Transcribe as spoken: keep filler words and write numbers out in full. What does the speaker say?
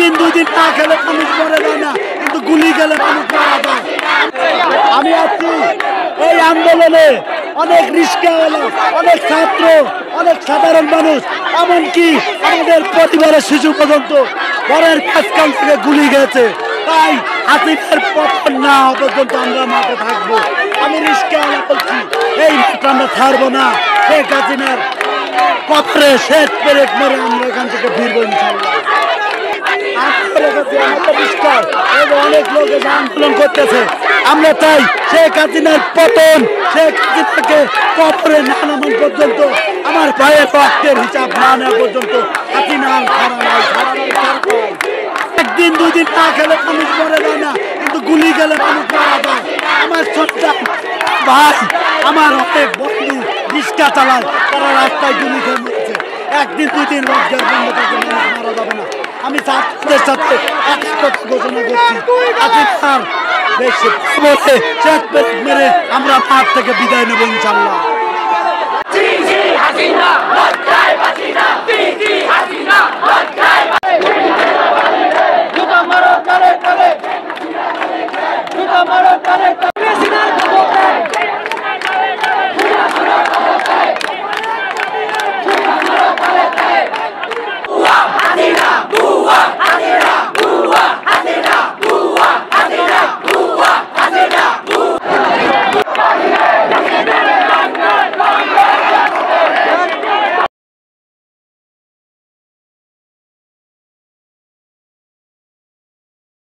একদিন দুই দিন না খেলে মানুষ মরে যায় না, কিন্তু গুলি গেলে মানুষ মারা যায়। আমি আছি এই আন্দোলনে, অনেক রিস্কাওয়ালা, অনেক ছাত্র, অনেক সাধারণ মানুষ, এমনকি আমাদের পরিবারের শিশু পর্যন্ত ঘরের মাঝখান থেকে গুলি গেছে। তাই হাসিনার পতন না হওয়া পর্যন্ত আমরা মাঠে থাকবো। আমি রিস্কাওয়ালা বলছি, এই মাঠ আমরা ছাড়বো না। শেখ হাসিনার কবরে শেষ পেরেক মেরে আমরা এখান থেকে ফিরবো ইনশাল্লাহ। অনেক লোক আন্দোলন করতেছে, আমরা চাই শেখ হাসিনার পতন, শেখ হাসিনাকে কবরে না নামান পর্যন্ত, আমার ভাইয়ের রক্তের হিসাব না নেওয়া পর্যন্ত হাসিনা একদিন দুই দিন না খেলে মানুষ মরে যায় না, কিন্তু গুলি গেলে মানুষ মারা যায়। আমার সন্তান ভাই, আমার অনেক বন্ধু রিক্সা চালায়, তারা রাস্তায় গুলি খেয়ে মরেছে। একদিন দুই দিন রোজগার বন্ধ থাকে, মানুষ মারা যাবে না। আমি ছাত্রদের সাথে একসাথে ঘোষণা করছি, হাসিনার বেশি বলে শেষ পেরেক মেরে আমরা মাঠ থেকে বিদায় নেব ইনশাল্লাহ।